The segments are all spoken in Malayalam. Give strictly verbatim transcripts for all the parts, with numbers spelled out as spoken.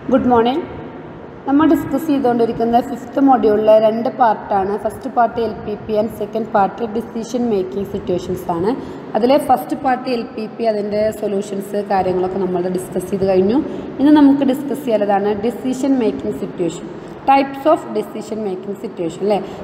Good morning. We discuss the fifth module. Two parts. First part L P P and second part decision making situations. That's first part L P P and solutions. We discuss now we discuss decision making situation. Types of decision making situation.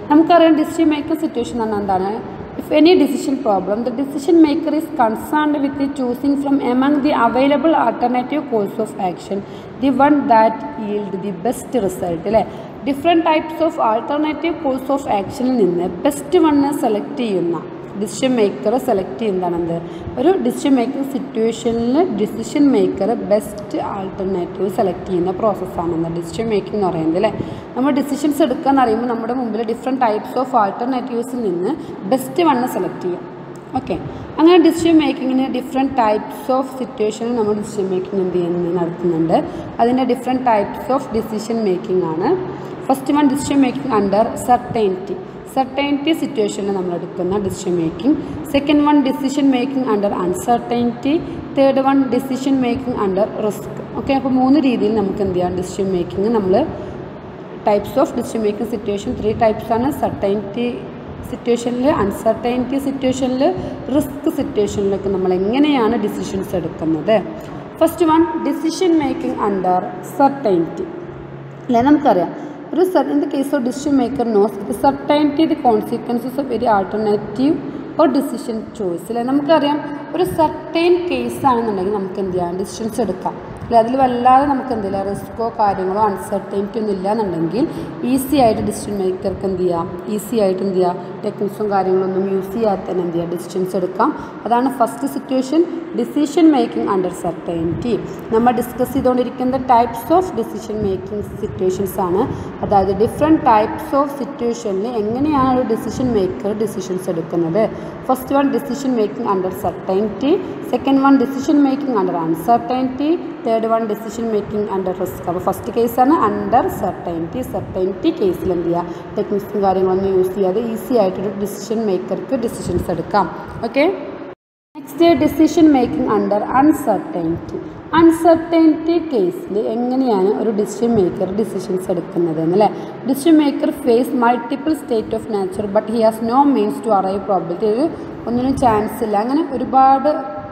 We decision making situation. If any decision problem, the decision maker is concerned with the choosing from among the available alternative course of action, the one that yield the best result. Different types of alternative course of action in the best one select decision maker select one decision making situation decision maker best alternative select the process the decision making we decisions different types of alternatives best one select okay അങ്ങനെ decision making in different types of situation നമ്മൾ decision making നടത്തുന്നുണ്ട് അതിന്റെ different types of decision making ആണ് first one decision making under certainty certainty situation നമ്മൾ എടുക്കുന്ന decision making second one decision making under uncertainty third one decision making under risk okay അപ്പോൾ മൂന്ന് രീതിയിൽ നമുക്ക് എന്ത് ചെയ്യാം decision making നമ്മൾ types of decision making situation three types ആണ് certainty situation uncertainty situation risk situation like നമ്മൾ എങ്ങനെയാണ് decisions എടുക്കുന്നത് first one decision making under certainty അല്ലേ നമുക്കറിയാം ഒരു in the case of decision maker knows the certainty the consequences of any alternative or decision choice അല്ലേ നമുക്കറിയാം ഒരു certain case ആണെന്നുണ്ടെങ്കിൽ നമുക്ക് എന്ത് ചെയ്യാം decisions എടുക്കാം അതിൽ വല്ലാതെ നമുക്ക് എന്തില്ല റിസ്കോ കാര്യങ്ങളോ അൺസർട്ടൈനിറ്റി ഒന്നും ഇല്ല എന്നുണ്ടെങ്കിൽ ഈസി ആയിട്ട് ഡിസിഷൻ മേക്കർക്ക് എന്ത് ചെയ്യാം ഈസി ആയിട്ട് എന്ത് ചെയ്യാം ടെക്നിക്സും കാര്യങ്ങളൊന്നും യൂസ് ചെയ്യാതെ തന്നെ എന്ത് ചെയ്യാം ഡിസിഷൻസ് എടുക്കാം അതാണ് first situation decision making under certainty നമ്മൾ ഡിസ്കസ് ചെയ്തുകൊണ്ടിരിക്കുന്ന types of decision making situations ആണ് അതായത് ഡിഫറെൻറ്റ് ടൈപ്സ് ഓഫ് സിറ്റുവേഷനിൽ എങ്ങനെയാണ് ഒരു ഡിസിഷൻ മേക്കർ ഡിസിഷൻസ് എടുക്കുന്നത് first one decision making under certainty second one decision making under uncertainty third one decision making under risk. അപ്പോൾ ഫസ്റ്റ് കേസ് ആണ് അണ്ടർ സർട്ടൈനിറ്റി സർട്ടൈനിറ്റി കേസിൽ എന്ത് ചെയ്യുക ടെക്നിക്സും കാര്യങ്ങളൊന്നും യൂസ് ചെയ്യാതെ ഈസി ആയിട്ടൊരു ഡിസിഷൻ മേക്കർക്ക് ഡിസിഷൻസ് എടുക്കാം okay next decision making under uncertainty uncertainty കേസിൽ എങ്ങനെയാണ് ഒരു ഡിസിഷൻ മേക്കർ ഡിസിഷൻസ് എടുക്കുന്നത് എന്നല്ലേ decision maker face multiple state of nature but he has no means to arrive probability ഒരു ഒന്നിനും ചാൻസ് ഇല്ല അങ്ങനെ ഒരുപാട്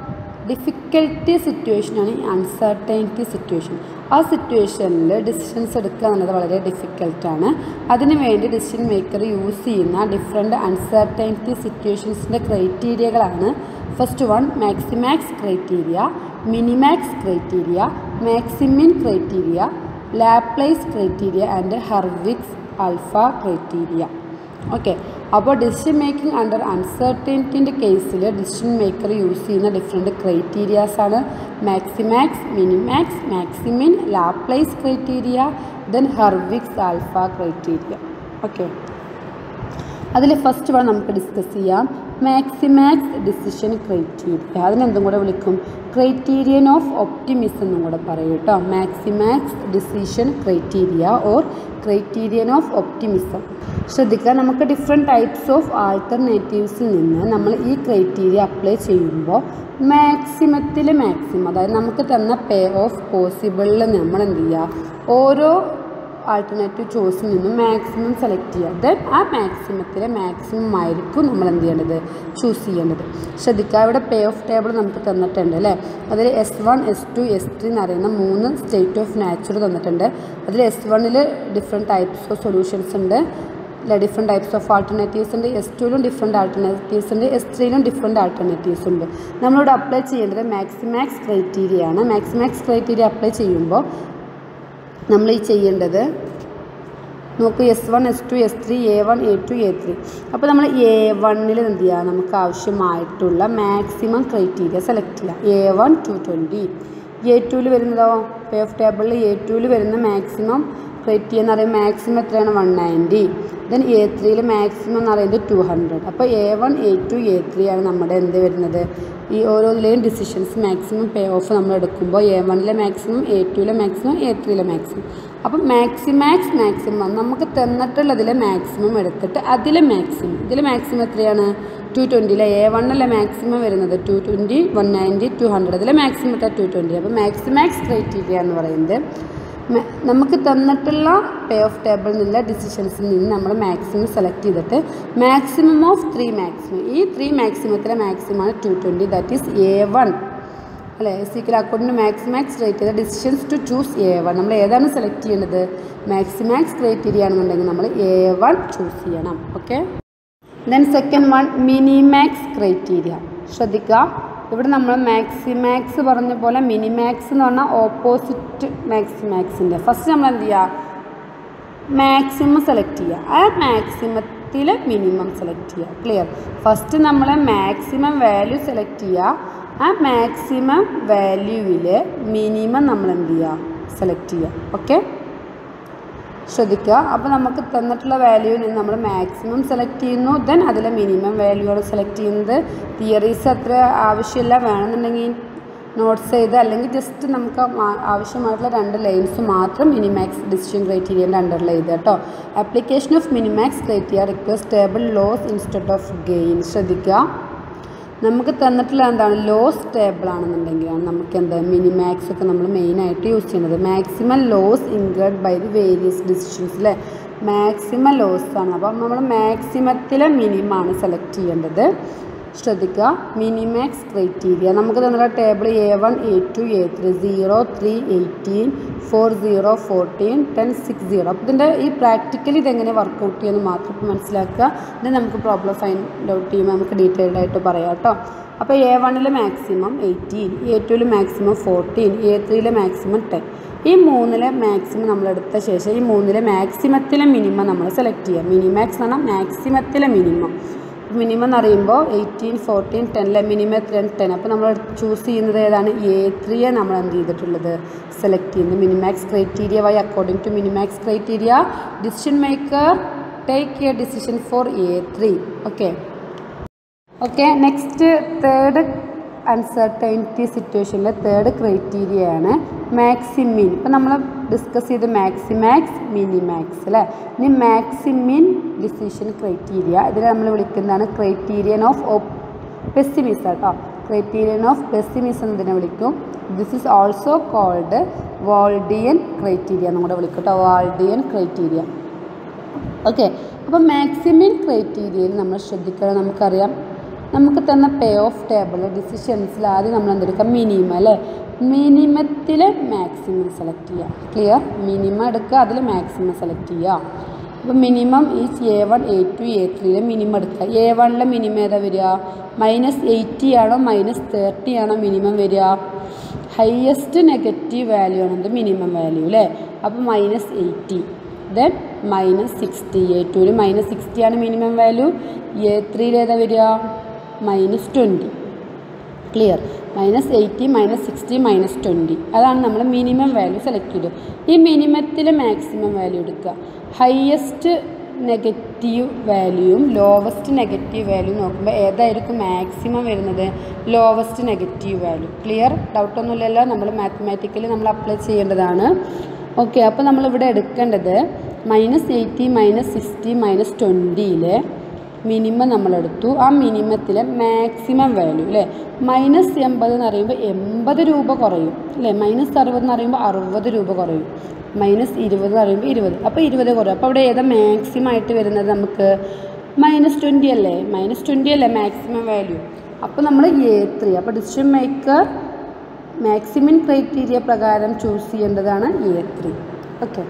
ഡിഫിക്കൽട്ടി സിറ്റുവേഷനാണ് ഈ അൺസർട്ടൈനിറ്റി സിറ്റുവേഷൻ ആ സിറ്റുവേഷനിൽ ഡിസിഷൻസ് എടുക്കുക എന്നുള്ളത് വളരെ ഡിഫിക്കൽട്ടാണ് അതിനു വേണ്ടി ഡിസിഷൻ മേക്കർ യൂസ് ചെയ്യുന്ന ഡിഫറെൻറ്റ് അൺസർട്ടൈനിറ്റി സിറ്റുവേഷൻസിൻ്റെ ക്രൈറ്റീരിയകളാണ് first one maximax criteria minimax criteria maximin criteria Laplace criteria and Hurwicz alpha criteria okay അപ്പോൾ ഡിസിഷൻ മേക്കിംഗ് അണ്ടർ അൺസർട്ടൈനിറ്റിൻ്റെ കേസിൽ ഡിസിഷൻ മേക്കർ യൂസ് ചെയ്യുന്ന ഡിഫറെൻറ്റ് ക്രൈറ്റീരിയാസാണ് maximax minimax maximin Laplace criteria then Hurwicz alpha criteria okay അതിൽ ഫസ്റ്റ് വൺ നമുക്ക് ഡിസ്കസ് ചെയ്യാം മാക്സിമാക്സ് ഡിസിഷൻ ക്രൈറ്റീരിയ അതിനെന്തും കൂടെ വിളിക്കും ക്രൈറ്റീരിയൻ ഓഫ് ഒപ്റ്റിമിസം എന്നും കൂടെ പറയും കേട്ടോ maximax decision criteria or criterion of optimism ശ്രദ്ധിക്കുക നമുക്ക് ഡിഫറെൻറ്റ് ടൈപ്സ് ഓഫ് ആൾട്ടർനേറ്റീവ്സിൽ നിന്ന് നമ്മൾ ഈ ക്രൈറ്റീരിയ അപ്ലൈ ചെയ്യുമ്പോൾ മാക്സിമത്തിൽ മാക്സിമം അതായത് നമുക്ക് തന്ന പേ ഓഫ് പോസിബിളിൽ നമ്മൾ എന്ത് ചെയ്യുക ഓരോ ആൾട്ടർനേറ്റീവ് ചോയ്സിൽ നിന്നും മാക്സിമം സെലക്ട് ചെയ്യുക ദെൻ ആ മാക്സിമത്തിലെ മാക്സിമം ആയിരിക്കും നമ്മൾ എന്ത് ചെയ്യേണ്ടത് ചൂസ് ചെയ്യേണ്ടത് ശ്രദ്ധിക്കുക ഇവിടെ പേ ഓഫ് ടേബിൾ നമുക്ക് തന്നിട്ടുണ്ട് അല്ലേ അതിൽ S one S two S three എന്ന് പറയുന്ന മൂന്ന് സ്റ്റേറ്റ് ഓഫ് നാച്ചർ തന്നിട്ടുണ്ട് അതിൽ എസ് വണ്ണിൽ ഡിഫറെൻറ്റ് ടൈപ്സ് ഓഫ് സൊല്യൂഷൻസ് ഉണ്ട് ഡിഫറെൻറ്റ് ടൈപ്സ് ഓഫ് ആൾട്ടർനേറ്റീവ്സ് ഉണ്ട് എസ് ടുവിലും ഡിഫറെൻറ്റ് ആൾട്ടർനേറ്റീവ്സ് ഉണ്ട് എസ് ത്രീയിലും ഡിഫറെൻറ്റ് ആൾട്ടർനേറ്റീവ്സ് ഉണ്ട് നമ്മളിവിടെ അപ്ലൈ ചെയ്യേണ്ടത് മാക്സിമാക്സ് ക്രൈറ്റീരിയ ആണ് മാക്സിമാക്സ് ക്രൈറ്റീരിയ അപ്ലൈ ചെയ്യുമ്പോൾ നമ്മൾ ഈ ചെയ്യേണ്ടത് നോക്കൂ S one S two S three A one A two A three അപ്പോൾ നമ്മൾ എ വണ്ണിൽ എന്ത് ചെയ്യുക നമുക്ക് ആവശ്യമായിട്ടുള്ള മാക്സിമം ക്രൈറ്റീരിയ സെലക്ട് ചെയ്യുക A one two twenty A ടുവിൽ വരുന്നതോ പേ ഓഫ് ടേബിളിൽ എ ടുവിൽ വരുന്ന മാക്സിമം ക്രൈറ്റീരിയ എന്ന് പറയുമ്പോൾ മാക്സിമം എത്രയാണ് വൺ നയൻറ്റി ദെൻ എ ത്രീയിൽ മാക്സിമം എന്ന് പറയുന്നത് ടു ഹൺഡ്രഡ് അപ്പോൾ A one A two A three ആണ് നമ്മുടെ എന്ത് വരുന്നത് ഈ ഓരോന്നിലെയും ഡിസിഷൻസ് മാക്സിമം പേ ഓഫ് നമ്മൾ എടുക്കുമ്പോൾ എ വണ്ണിലെ മാക്സിമം എ ടുവിലെ മാക്സിമം എ ത്രീയിലെ മാക്സിമം അപ്പം മാക്സിമാക്സ് മാക്സിമം നമുക്ക് തന്നിട്ടുള്ളതിലെ മാക്സിമം എടുത്തിട്ട് അതിലെ മാക്സിമം ഇതിൽ മാക്സിമം എത്രയാണ് two twenty le A one le maximum varunathu two twenty one ninety two hundred adile maximum ta two twenty appo maximax criteria ennu parayunnathu നമുക്ക് തന്നിട്ടുള്ള പേ ഓഫ് ടേബിളിൽ നിന്നുള്ള ഡിസിഷൻസിൽ നിന്ന് നമ്മൾ മാക്സിമം സെലക്ട് ചെയ്തിട്ട് മാക്സിമം ഓഫ് ത്രീ മാക്സിമം, ഈ ത്രീ മാക്സിമത്തിലെ മാക്സിമമാണ് two twenty, that is A one അല്ലേ. സീക്കൽ അക്കൗണ്ടിന് മാക്സിമാക്സ് റേറ്റ് ചെയ്ത decisions to choose A one. നമ്മൾ ഏതാണ് സെലക്ട് ചെയ്യേണ്ടത്? മാക്സിമാക്സ് ക്രൈറ്റീരിയ ആണെന്നുണ്ടെങ്കിൽ നമ്മൾ എ വൺ ചൂസ് ചെയ്യണം. Okay. Then second one minimax criteria. ശ്രദ്ധിക്കുക, ഇവിടെ നമ്മൾ മാക്സിമാക്സ് പറഞ്ഞ പോലെ മിനിമാക്സ് എന്ന് പറഞ്ഞാൽ ഓപ്പോസിറ്റ് മാക്സിമാക്സിൻ്റെ ഫസ്റ്റ് നമ്മൾ എന്ത് ചെയ്യുക? മാക്സിമം സെലക്ട് ചെയ്യുക. ആ മാക്സിമത്തിൽ മിനിമം സെലക്ട് ചെയ്യുക. ക്ലിയർ? ഫസ്റ്റ് നമ്മൾ മാക്സിമം വാല്യൂ സെലക്ട് ചെയ്യുക. ആ മാക്സിമം വാല്യൂവിൽ മിനിമം നമ്മൾ എന്ത് ചെയ്യുക? സെലക്ട് ചെയ്യുക. ഓക്കെ, ശ്രദ്ധിക്കുക. അപ്പോൾ നമുക്ക് തന്നിട്ടുള്ള വാല്യൂവിൽ നിന്ന് നമ്മൾ മാക്സിമം സെലക്ട് ചെയ്യുന്നു, ദെൻ അതിലെ മിനിമം വാല്യൂ ആണ് സെലക്ട് ചെയ്യുന്നത്. തിയറീസ് അത്ര ആവശ്യമില്ല, വേണമെന്നുണ്ടെങ്കിൽ നോട്ട്സ് ചെയ്ത് അല്ലെങ്കിൽ ജസ്റ്റ് നമുക്ക് ആവശ്യമായിട്ടുള്ള രണ്ട് ലൈൻസ് മാത്രം മിനിമാക്സ് ഡിസിഷൻ ക്രൈറ്റീരിയൻ്റെ അണ്ടർലൈൻ ചെയ്ത് കേട്ടോ. Application of minimax criteria request table loss instead of gain. ശ്രദ്ധിക്കുക, നമുക്ക് തന്നിട്ടുള്ള എന്താണ്? ലോസ് ടേബിൾ ആണെന്നുണ്ടെങ്കിലാണ് നമുക്ക് എന്താ മിനിമാക്സ് ഒക്കെ നമ്മൾ മെയിനായിട്ട് യൂസ് ചെയ്യുന്നത്. Maximum loss incurred by the various decisions അല്ലേ, മാക്സിമം ലോസ് ആണ്. അപ്പം നമ്മൾ മാക്സിമത്തിലെ മിനിമമാണ് സെലക്ട് ചെയ്യേണ്ടത്. ശ്രദ്ധിക്കുക, മിനിമാക്സ് ക്രൈറ്റീരിയ നമുക്ക് തന്നിട്ടുള്ള table A one A two A three zero three eighteen four zero fourteen ten six zero. അപ്പോൾ ഇതിൻ്റെ ഈ പ്രാക്ടിക്കലി ഇതെങ്ങനെ വർക്കൗട്ട് ചെയ്യുമെന്ന് മാത്രം ഇപ്പോൾ മനസ്സിലാക്കുക. ഇത് നമുക്ക് പ്രോബ്ലം ഫൈൻഡ് ഔട്ട് ചെയ്യുമ്പോൾ നമുക്ക് ഡീറ്റെയിൽഡ് ആയിട്ട് പറയാം കേട്ടോ. അപ്പോൾ എ വണ്ണിൽ മാക്സിമം എയ്റ്റീൻ, എ ടുവിൽ മാക്സിമം ഫോർട്ടീൻ, എ ത്രീയിലെ മാക്സിമം ടെൻ. ഈ മൂന്നിലെ മാക്സിമം നമ്മളെടുത്ത ശേഷം ഈ മൂന്നിലെ മാക്സിമത്തിലെ മിനിമം നമ്മൾ സെലക്ട് ചെയ്യുക. മിനിമാക്സ് എന്ന് പറഞ്ഞാൽ മാക്സിമത്തിലെ മിനിമം. മിനിമം എന്ന് പറയുമ്പോൾ എയ്റ്റീൻ ഫോർട്ടീൻ ടെന്നിലെ മിനിമം ടെൻ ടെൻ. അപ്പോൾ നമ്മൾ ചൂസ് ചെയ്യുന്നത് ഏതാണ്? എ ത്രീയെ നമ്മൾ എന്ത് ചെയ്തിട്ടുള്ളത്? സെലക്ട് ചെയ്യുന്നത്. Minimax criteria why according to minimax criteria decision maker take a decision for A three. Okay okay next third uncertainty സിറ്റുവേഷനിലെ തേർഡ് ക്രൈറ്റീരിയയാണ് മാക്സിമിൻ. ഇപ്പം നമ്മൾ ഡിസ്കസ് ചെയ്ത് മാക്സിമാക്സ് മിനിമാക്സ് അല്ലേ. ഇനി മാക്സിമിൻ ഡിസിഷൻ ക്രൈറ്റീരിയ, ഇതിൽ നമ്മൾ വിളിക്കുന്നതാണ് ക്രൈറ്റീരിയൻ ഓഫ് പെസിമിസം കേട്ടോ. ക്രൈറ്റീരിയൻ ഓഫ് പെസിമിസം എന്നതിനെ വിളിക്കും. This is also called Waldian criteria എന്നും കൂടെ വിളിക്കും കേട്ടോ. Waldian criteria. ഓക്കെ, അപ്പോൾ മാക്സിമിൻ ക്രൈറ്റീരിയയിൽ നമ്മൾ ശ്രദ്ധിക്കണം. നമുക്കറിയാം, നമുക്ക് തന്ന പേ ഓഫ് ടേബിൾ ഡിസിഷൻസിൽ ആദ്യം നമ്മൾ എന്തെടുക്കാം? മിനിമം അല്ലേ. മിനിമത്തിൽ മാക്സിമം സെലക്ട് ചെയ്യുക. ക്ലിയർ? മിനിമം എടുക്കുക, അതിൽ മാക്സിമം സെലക്ട് ചെയ്യുക. അപ്പോൾ minimum is A one A two A ത്രീയിലെ മിനിമം എടുക്കുക. എ വണ്ണിലെ മിനിമം ഏതാ വരിക? മൈനസ് എയ്റ്റി ആണോ മൈനസ് തേർട്ടി ആണോ മിനിമം വരിക? ഹയസ്റ്റ് നെഗറ്റീവ് വാല്യൂ ആണ് എന്ത്? മിനിമം വാല്യൂ അല്ലേ. അപ്പോൾ minus eighty, then minus sixty. A ടുവിൽ മൈനസ് സിക്സ്റ്റി ആണ് മിനിമം വാല്യൂ. എ ത്രീയിൽ ഏതാ വരിക? Minus twenty. Clear? Minus eighty minus sixty minus twenty, അതാണ് നമ്മൾ മിനിമം വാല്യൂ സെലക്ട് ചെയ്തത്. ഈ മിനിമത്തിൽ മാക്സിമം വാല്യൂ എടുക്കുക. ഹയസ്റ്റ് നെഗറ്റീവ് വാല്യൂയും ലോവസ്റ്റ് നെഗറ്റീവ് വാല്യൂ നോക്കുമ്പോൾ ഏതായിരിക്കും മാക്സിമം വരുന്നത്? Lowest negative value. ക്ലിയർ? ഡൗട്ടൊന്നുമില്ലല്ലോ. നമ്മൾ മാത്തമാറ്റിക്കലി നമ്മൾ അപ്ലൈ ചെയ്യേണ്ടതാണ്. ഓക്കെ, അപ്പോൾ നമ്മളിവിടെ എടുക്കേണ്ടത് minus eighty minus sixty minus ട്വൻറ്റിയിൽ മിനിമം നമ്മളെടുത്തു. ആ മിനിമത്തിലെ മാക്സിമം വാല്യൂ അല്ലേ. മൈനസ് എൺപത് എന്ന് പറയുമ്പോൾ എൺപത് രൂപ കുറയും അല്ലേ. മൈനസ് അറുപത് എന്ന് പറയുമ്പോൾ അറുപത് രൂപ കുറയും. മൈനസ് ഇരുപത് എന്ന് പറയുമ്പോൾ ഇരുപത്, അപ്പോൾ ഇരുപത് കുറയും. അപ്പോൾ അവിടെ ഏതാ മാക്സിമം ആയിട്ട് വരുന്നത്? നമുക്ക് മൈനസ് ട്വൻറ്റി അല്ലേ. മൈനസ് ട്വൻറ്റി അല്ലേ മാക്സിമം വാല്യൂ. അപ്പോൾ നമ്മൾ എ ത്രീ. അപ്പോൾ ഡിസിഷൻ മേക്കർ മാക്സിമം ക്രൈറ്റീരിയ പ്രകാരം ചൂസ് ചെയ്യേണ്ടതാണ് A three. Okay,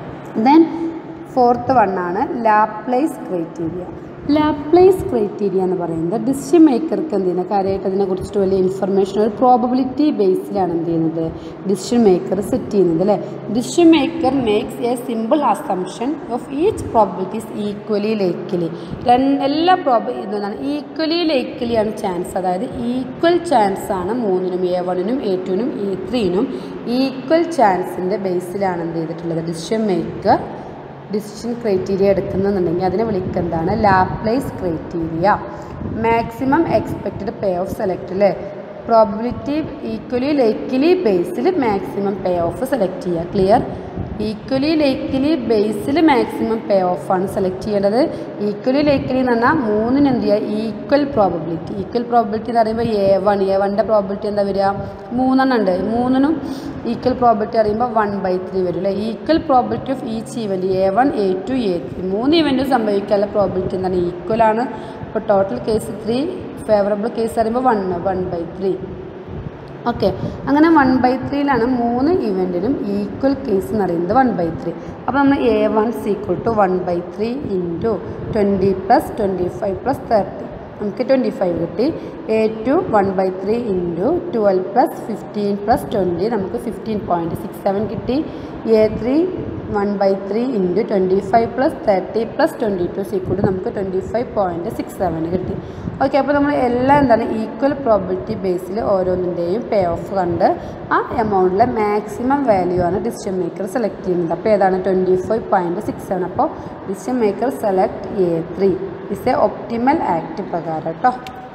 then fourth വണ്ണാണ് ലാപ്ലേസ് ക്രൈറ്റീരിയ. ലാപ്ലേസ് ക്രൈറ്റീരിയ എന്ന് പറയുന്നത് ഡിസിഷൻ മേക്കർക്ക് എന്ത് ചെയ്യുന്നത്? കാര്യമായിട്ട് അതിനെക്കുറിച്ചിട്ട് വലിയ ഇൻഫർമേഷൻ ഒരു പ്രോബബിലിറ്റി ബേസിലാണ് എന്ത് ചെയ്യുന്നത്? ഡിസിഷൻ മേക്കർ സെറ്റ് ചെയ്യുന്നത് അല്ലേ. Decision maker makes a simple assumption of each probabilities equally likely. എല്ലാ പ്രോബ ഇതെന്താണ്? ഈക്വലി ലേക്കലിയാണ് ചാൻസ്. അതായത് ഈക്വൽ ചാൻസ് ആണ് മൂന്നിനും, എ വണ്ണിനും എ ടുവിനും എ ത്രീനും ഈക്വൽ ചാൻസിൻ്റെ ബേസിലാണ് എന്ത് ചെയ്തിട്ടുള്ളത്? ഡിസിഷൻ മേക്കർ ഡിസിഷൻ ക്രൈറ്റീരിയ എടുക്കുന്നുണ്ടെങ്കിൽ അതിനെ വിളിക്കുന്നതാണ് Laplace criteria. Maximum expected payoff select അല്ലേ. പ്രോബബിലിറ്റി ഈക്വലി ലൈക്ക്ലി ബേസിൽ മാക്സിമം പേ ഓഫ് സെലക്ട് ചെയ്യുക. ക്ലിയർ? ഈക്വലി ലൈക്ക്ലി ബേസിൽ മാക്സിമം പേ ഓഫാണ് സെലക്ട് ചെയ്യേണ്ടത്. ഈക്വലി ലൈക്ക്ലി എന്ന് പറഞ്ഞാൽ മൂന്നിന് എന്ത് ചെയ്യുക? Equal probability. ഈക്വൽ പ്രോബബിലിറ്റി എന്ന് പറയുമ്പോൾ എ വൺ എ വണ്ണിൻ്റെ പ്രോബബിലിറ്റി എന്താ വരിക? മൂന്നെണ്ണം ഉണ്ട്. മൂന്നിനും ഈക്വൽ പ്രോബബിലിറ്റി അറിയുമ്പോൾ വൺ ബൈ ത്രീ വരും അല്ലേ. Equal probability of each event A one A two A three മൂന്ന് ഇവൻറ്റും സംഭവിക്കാനുള്ള പ്രോബബിലിറ്റി എന്താണ്? ഈക്വൽ ആണ്. അപ്പോൾ total case three, favourable case പറയുമ്പോൾ one one by three. Okay, അങ്ങനെ വൺ ബൈ ത്രീയിലാണ് മൂന്ന് ഇവൻറ്റിനും ഈക്വൽ കേസ് എന്ന് പറയുന്നത് വൺ ബൈ ത്രീ. അപ്പോൾ നമ്മൾ A one equal to one by three into twenty plus twenty five plus thirty, നമുക്ക് ട്വൻറ്റി ഫൈവ് കിട്ടി. A two one by three into twelve plus fifteen plus twenty, നമുക്ക് ഫിഫ്റ്റീൻ പോയിൻറ്റ് സിക്സ് സെവൻ കിട്ടി. A three one by three into twenty five plus thirty plus twenty two equal നമുക്ക് twenty five point six seven കിട്ടി. ഓക്കെ, അപ്പോൾ നമ്മൾ എല്ലാം എന്താണ് ഈക്വൽ പ്രോബിലിറ്റി ബേസിൽ ഓരോന്നിൻ്റെയും പേ ഓഫ് കണ്ട് ആ എമൗണ്ടിലെ മാക്സിമം വാല്യൂ ആണ് ഡിസിഷൻ മേക്കർ സെലക്ട് ചെയ്യുന്നത്. അപ്പോൾ ഏതാണ്? Twenty five point six seven. അപ്പോൾ decision maker select A three is a optimal act പ്രകാരം കേട്ടോ.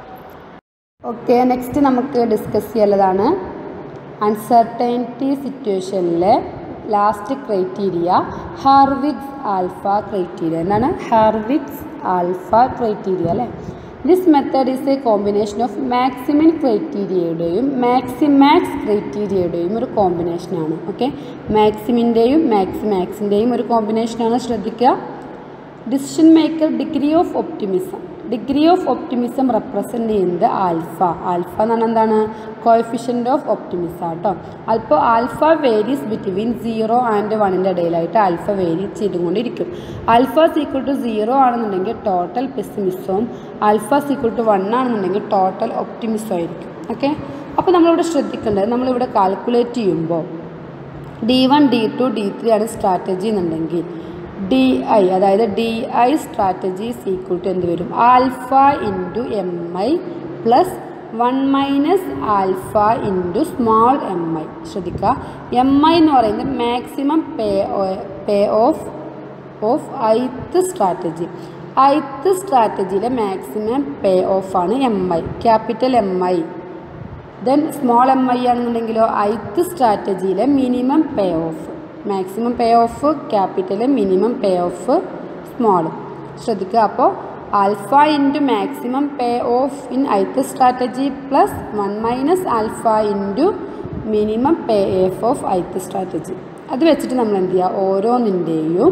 ഓക്കെ, നെക്സ്റ്റ് നമുക്ക് ഡിസ്കസ് ചെയ്യുന്നതാണ് അൺസർട്ടനിറ്റി സിറ്റുവേഷനിലെ last criteria Hurwicz alpha criteria. എന്താണ് ഹാർവിഗ്സ് ആൽഫ ക്രൈറ്റീരിയ അല്ലേ? This method is a combination of maximin ക്രൈറ്റീരിയയുടെയും മാക്സിമാക്സ് ക്രൈറ്റീരിയയുടെയും ഒരു കോമ്പിനേഷനാണ്. ഓക്കെ, മാക്സിമിൻ്റെയും മാക്സിമാക്സിൻ്റെയും ഒരു കോമ്പിനേഷനാണ്. ശ്രദ്ധിക്കുക. Decision maker degree of optimism. Degree of optimism represent ചെയ്യുന്നത് ആൽഫ. ആൽഫ എന്ന് പറഞ്ഞാൽ എന്താണ്? കോഎഫിഷ്യൻ്റ് ഓഫ് ഒപ്റ്റിമിസം കേട്ടോ. അപ്പോൾ alpha varies between zero and വണ്ണിൻ്റെ ഇടയിലായിട്ട് ആൽഫ വേരി ചെയ്തുകൊണ്ടിരിക്കും. ആൽഫ സീക്വൽ ടു സീറോ ആണെന്നുണ്ടെങ്കിൽ ടോട്ടൽ പെസിമിസവും ആൽഫ സീക്വൽ ടു വൺ ആണെന്നുണ്ടെങ്കിൽ ടോട്ടൽ ഒപ്റ്റിമിസം ആയിരിക്കും. ഓക്കെ, അപ്പോൾ നമ്മളിവിടെ ശ്രദ്ധിക്കേണ്ടത്, നമ്മളിവിടെ കാൽക്കുലേറ്റ് ചെയ്യുമ്പോൾ D one D two D three ആണ് സ്ട്രാറ്റജി എന്നുണ്ടെങ്കിൽ ഡി ഐ അതായത് D I strategy equal to എന്ത് വരും? Alpha into M I plus one minus alpha into small M I. ശ്രദ്ധിക്കുക, എം ഐ എന്ന് പറയുന്നത് maximum pay pay off off ith strategy. Ith സ്ട്രാറ്റജിയിലെ മാക്സിമം പേ ഓഫാണ് M I, capital M I. Then small M I ആണെന്നുണ്ടെങ്കിലോ ഐത്ത് സ്ട്രാറ്റജിയിലെ മിനിമം പേ ഓഫ്. മാക്സിമം പേ off capital, minimum pay off small. ശ്രദ്ധിക്കുക. അപ്പോൾ alpha into maximum pay off in ith strategy plus one minus alpha into minimum pay off off ith strategy. അത് വെച്ചിട്ട് നമ്മൾ എന്ത് ചെയ്യുക? ഓരോന്നിൻ്റെയും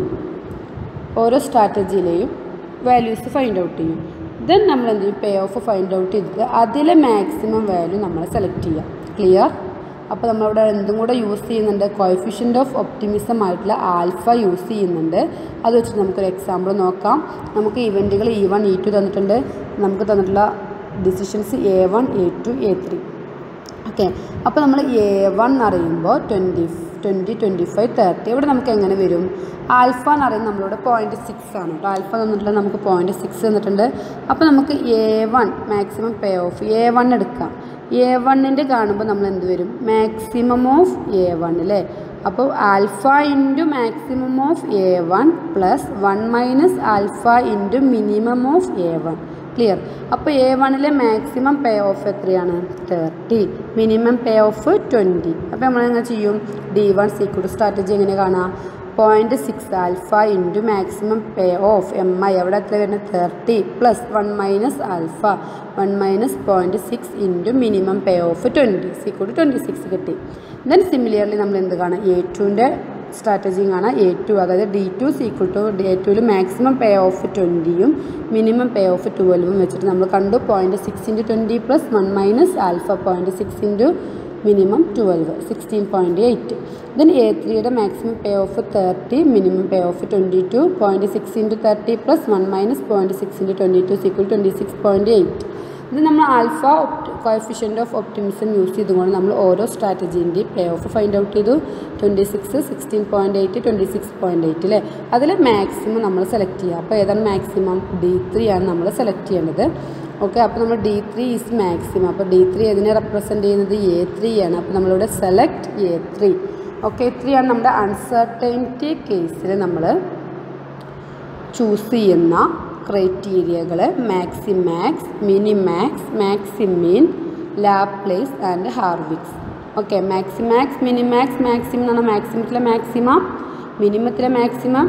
ഓരോ സ്ട്രാറ്റജിയിലെയും വാല്യൂസ് ഫൈൻഡ് ഔട്ട് ചെയ്യും. ദെൻ നമ്മൾ എന്ത് ചെയ്യും? പേ ഓഫ് ഫൈൻഡ് ഔട്ട് ചെയ്തിട്ട് അതിലെ മാക്സിമം വാല്യൂ നമ്മൾ സെലക്ട് ചെയ്യുക. ക്ലിയർ? അപ്പോൾ നമ്മളിവിടെ എന്തും കൂടെ യൂസ് ചെയ്യുന്നുണ്ട്? കോഎഫിഷ്യൻ്റ് ഓഫ് ഒപ്റ്റിമിസം ആയിട്ടുള്ള ആൽഫ യൂസ് ചെയ്യുന്നുണ്ട്. അത് വെച്ചിട്ട് നമുക്കൊരു എക്സാമ്പിൾ നോക്കാം. നമുക്ക് ഇവൻറ്റുകൾ ഇ വൺ ഇ ടു തന്നിട്ടുണ്ട്. നമുക്ക് തന്നിട്ടുള്ള decisions A one A two A three. Okay, അപ്പോൾ നമ്മൾ എ വൺ അറിയുമ്പോൾ twenty twenty twenty five thirty. ഇവിടെ നമുക്ക് എങ്ങനെ വരും? ആൽഫ എന്ന് പറയുന്നത് നമ്മളിവിടെ പോയിൻറ്റ് സിക്സ് ആണ് കേട്ടോ. ആൽഫ തന്നിട്ടുള്ള നമുക്ക് പോയിൻറ്റ് സിക്സ് തന്നിട്ടുണ്ട്. അപ്പോൾ നമുക്ക് A one maximum pay off A one എടുക്കാം. എ വണ്ണിൻ്റെ കാണുമ്പോൾ നമ്മൾ എന്ത് വരും? മാക്സിമം ഓഫ് എ വൺ അല്ലേ? അപ്പോൾ alpha into maximum of A one plus one minus alpha into minimum of A one. Clear? അപ്പോൾ എ വണ്ണിലെ മാക്സിമം പേ ഓഫ് എത്രയാണ്? Thirty. Minimum pay off twenty. അപ്പോൾ നമ്മളെങ്ങനെ ചെയ്യും? ഡി വൺ സീക്വൽ സ്ട്രാറ്റജി എങ്ങനെ കാണാം? Point six alpha into maximum pay off M I അവിടെ എത്ര വരുന്നത്? Thirty plus one minus alpha one minus point six into minimum pay off twenty is equal to twenty six കിട്ടി. ദെൻ സിമിലർലി നമ്മൾ എന്ത് കാണാം? എ ടുവിൻ്റെ സ്ട്രാറ്റജിയും കാണാം. എ ടു അതായത് D two is equal to A ടുവിൽ മാക്സിമം പേ ഓഫ് ട്വൻറ്റിയും മിനിമം പേ ഓഫ് ട്വൽവും വെച്ചിട്ട് നമ്മൾ കണ്ടു. Point six into twenty plus one minus alpha point six into minimum twelve sixteen point eight. Then A ത്രീയുടെ മാക്സിമം പേ off thirty, minimum pay off twenty two. Point six into thirty plus one minus point six into twenty two is equal twenty six point eight. ഇത് നമ്മൾ alpha coefficient of optimism use ചെയ്തുകൊണ്ട് നമ്മൾ ഓരോ സ്ട്രാറ്റജീൻ്റെയും പേ ഓഫ് ഫൈൻഡ് ഔട്ട് ചെയ്തു. Twenty six sixteen point eight twenty six point eight അല്ലേ? അതിൽ മാക്സിമം നമ്മൾ സെലക്ട് ചെയ്യുക. അപ്പോൾ ഏതാണ് മാക്സിമം? ഡി ത്രീ ആണ് നമ്മൾ സെലക്ട് ചെയ്യേണ്ടത്. ഓക്കെ, അപ്പോൾ നമ്മൾ ഡി ത്രീ ഈസ് മാക്സിമം. അപ്പോൾ ഡി ത്രീ ഇതിനെ റെപ്രസെൻറ്റ് ചെയ്യുന്നത് എ ത്രീ ആണ്. അപ്പോൾ നമ്മളിവിടെ select A three. Okay, A three ആണ് നമ്മുടെ അൺസർട്ടനിറ്റി കേസിൽ നമ്മൾ ചൂസ് ചെയ്യുന്ന ക്രൈറ്റീരിയകൾ. Maximax, minimax, maximin, Laplace and Hurwicz. Okay, maximax, minimax, maximum എന്ന് പറഞ്ഞാൽ മാക്സിമത്തിലെ മാക്സിമം, മിനിമത്തിലെ മാക്സിമം,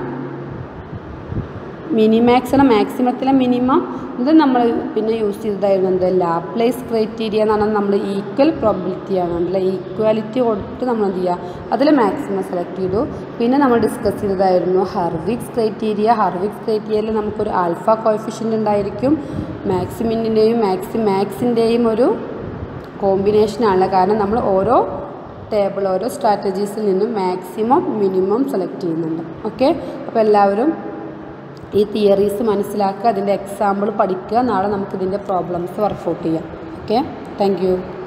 മിനിമാക്സ് ആണ് മാക്സിമത്തിലെ മിനിമം. ഇത് നമ്മൾ പിന്നെ യൂസ് ചെയ്തതായിരുന്നു എന്ത്, ലാപ്ലേസ് ക്രൈറ്റീരിയ എന്ന് പറഞ്ഞാൽ നമ്മൾ ഈക്വൽ പ്രോബിലിറ്റിയാണ്, അല്ല ഈക്വാലിറ്റി കൊടുത്തിട്ട് നമ്മൾ എന്ത് ചെയ്യുക, അതിൽ മാക്സിമം സെലക്ട് ചെയ്തു. പിന്നെ നമ്മൾ ഡിസ്കസ് ചെയ്തതായിരുന്നു ഹാർവിക്സ് ക്രൈറ്റീരിയ. ഹാർവിക്സ് ക്രൈറ്റീരിയയിൽ നമുക്കൊരു ആൽഫ കോഎഫിഷ്യൻ്റ് ഉണ്ടായിരിക്കും, മാക്സിമിൻ്റെയും മാക്സി മാക്സിൻ്റെയും ഒരു കോമ്പിനേഷനാണ്. കാരണം നമ്മൾ ഓരോ ടേബിൾ ഓരോ സ്ട്രാറ്റജീസിൽ നിന്നും മാക്സിമം മിനിമം സെലക്ട് ചെയ്യുന്നുണ്ട്. ഓക്കെ, അപ്പോൾ എല്ലാവരും ഈ തിയറീസ് മനസ്സിലാക്കുക, അതിൻ്റെ എക്സാമ്പിൾ പഠിക്കുക. നാളെ നമുക്കിതിൻ്റെ പ്രോബ്ലംസ് വർക്കൗട്ട് ചെയ്യാം. Okay, thank U.